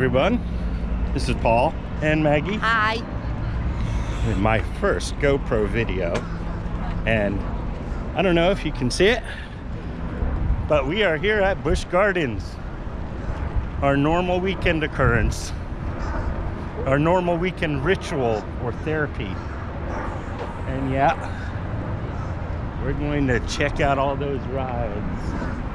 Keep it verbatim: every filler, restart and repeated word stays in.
everyone, this is Paul and Maggie. Hi. My first GoPro video, and I don't know if you can see it, but we are here at Busch Gardens. Our normal weekend occurrence, our normal weekend ritual or therapy. And yeah, we're going to check out all those rides.